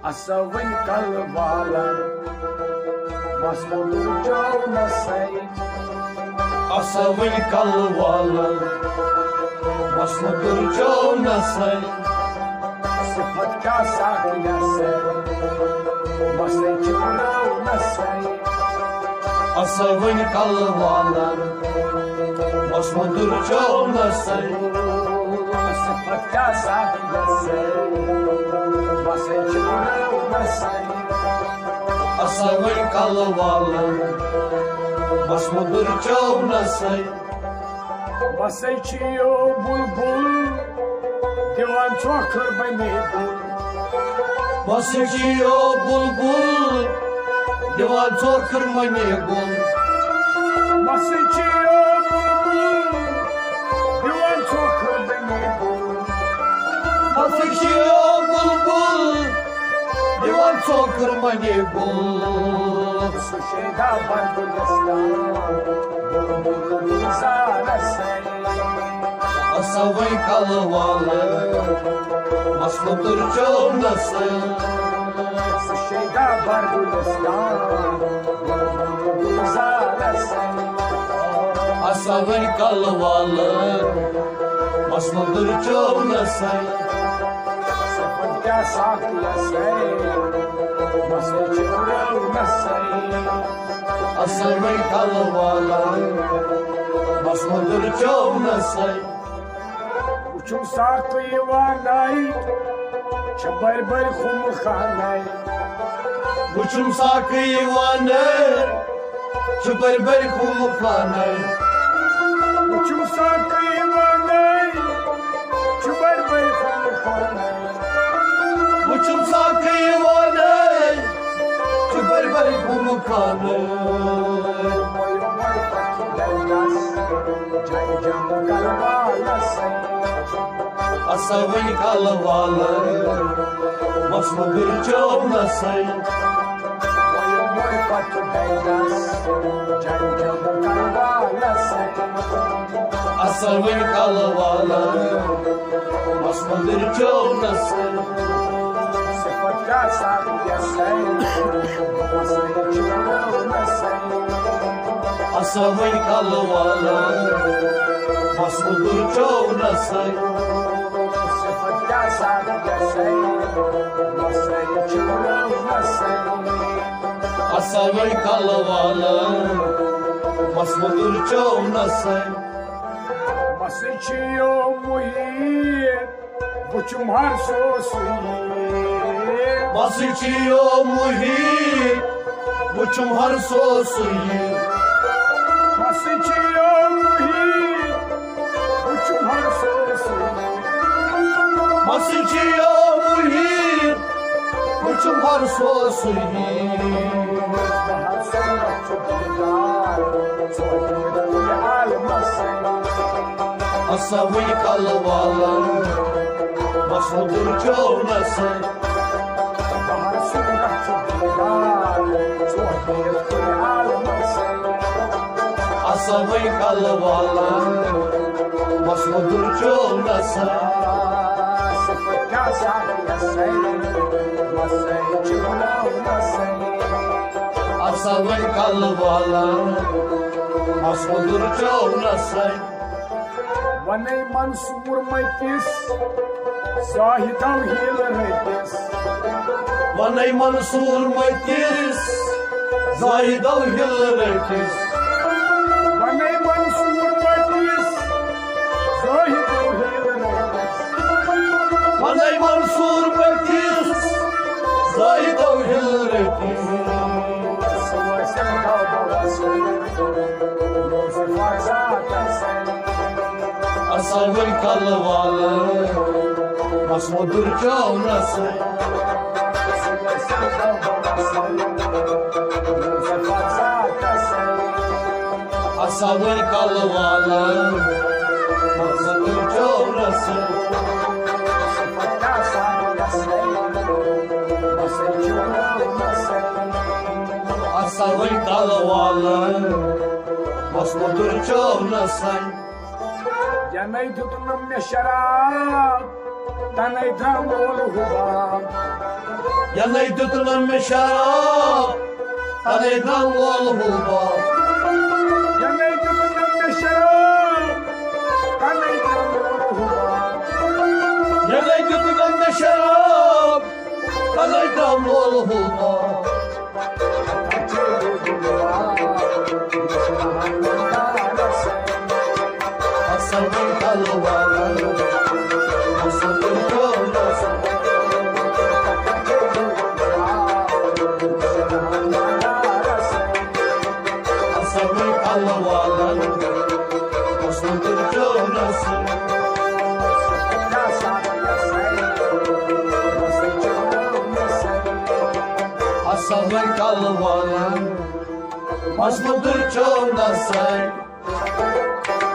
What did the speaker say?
Asavin kalvalan Masmudur Jonasay Asavin kalvalan Masmudur Jonasay Sıfat kasak yasay Masay çurav nasay Asavin kalvalan Masmudur Jonasay Sıfat kasak yasay Masay çurav nasay Asavin kalvalan Masmudur Jonasay Masay çiyo bulbul Divan çokır beni bul Masıcıyo bulbul Divan çokır mani gul Masay çiyo bulbul Divan çokır beni bul Masıcıyo bulbul Divan çokır mani gul Su şeyda var Gülistan Bulbul zarasay Asavin kalvalan Masmudur Jonasay Su şeyda var Gülistan Bulbul zarasay Asavin kalvalan Masmudur Jonasay Sıfat kasak yasay Masay çurav nasay Asavin kalvalan Masmudur Jonasay Uçum sarkı yuvanay Çabar bar khum khanay Uçum sakı ivane Çıbar ber kumuklanay Uçum sarkı yuvanay Çabar bar khum khanay Uçum sakı ivane Çıbar ber kumuklanay Moy moy pakilayas Jai jam kalvalasay Asavin kalvalan Masmudur Jonasay Moy moy pakilayas Jai jam kalvalasay Asavin kalvalan Masmudur Jonasay Sıfat kasak yasay Masay çurav nasay Asavin kalvalan Masmudur Jonasay Sıfat kasak yasay Masay çurav nasay Asavin kalvalan Masmudur Jonasay Masay çiyo muhit Buçum har sosuyi Masıcıyo muhit Buçum har sosuyi Masay çiyo muhit Buçum har sosuyi Masıcıyo muhit Buçum har sosuyi Bahar sonra çubuklar Soyuyor almasay Asavin kalvalan Masmudur Jonasay Bahar sonra çubuklar Soyuyor almasay Asavin kalvalan Masmudur Jonasay Sıfat kasak yasay Masay çurav nasay Asavin kalvalan Masmudur Jonasay Vanay Mansur Maitis Sahidav hil reitis Vanay Mansur Maitis Zahidav Hilretis Vanay Mansur Maitis Sahidav hil reitis Vanay Mansur Maitis Zahidav Hilretis Savaşan kavgası Yolcu farza tasay Asavin kalvalan Masmudur Jonasay Savaşan kavgası Yolcu farza tasay Asavin kalvalan Masmudur Jonasay Sıfat kasak yasay Masay çurav nasay Asavin kalvalan Masmudur Jonasay Yanay tutunam ya şarap Tanay dramol hubam Я найду нам шарап, а не дам волгуба. Я найду нам шарап, а не дам волгуба. Я найду нам шарап, а не дам волгуба. Asabın kalvaları, asabın yolası. Asabın kalvaları, asabın yolası. Asabın kalvaları, asabın yolası.